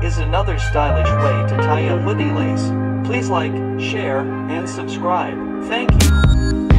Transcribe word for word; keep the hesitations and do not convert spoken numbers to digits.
is another stylish way to tie a hoodie lace. Please like, share, and subscribe. Thank you.